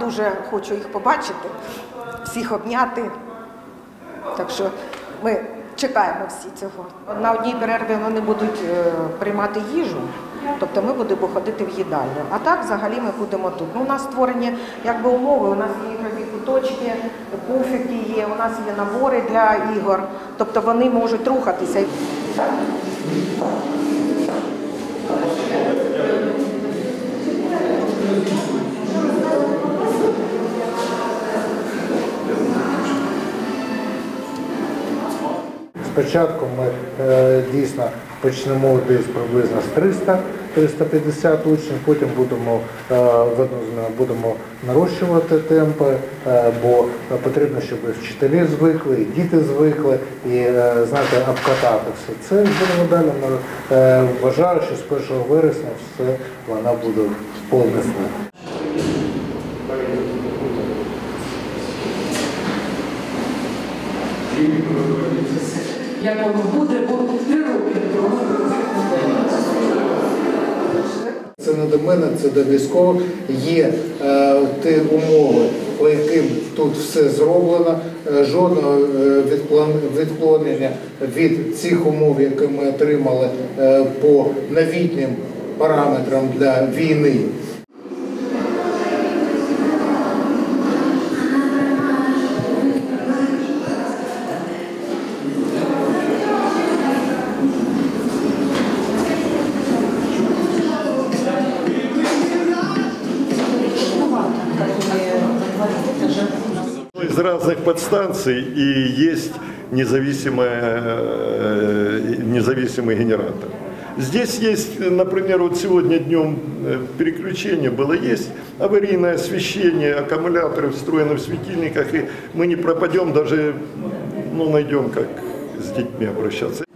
дуже хочу їх побачити, всіх обняти. Так що ми чекаємо всі цього. На одній перерві вони будуть приймати їжу, тобто ми будемо ходити в їдальню. А так взагалі ми будемо тут. У нас створені умови, у нас є ігрові куточки, пуфики є, у нас є набори для ігор, тобто вони можуть рухатися. Спочатку ми дійсно почнемо десь приблизно з 300-350 учнів, потім будемо нарощувати темпи, бо потрібно, щоб і вчителі звикли, і діти звикли, і знаєте, обкатати все. Це будемо далі. Вважаю, що з 1 вересня все вона буде в повний слух. Як воно буде, бо 3 роки. Це не до мене, це до військових. Є ті умови, по яким тут все зроблено, жодного відклонення від цих умов, які ми отримали по новітнім параметрам для війни. Из разных подстанций и есть независимый генератор. Здесь есть, например, вот сегодня днем переключение было, есть аварийное освещение, аккумуляторы встроены в светильниках, и мы не пропадем, даже найдем, как с детьми обращаться.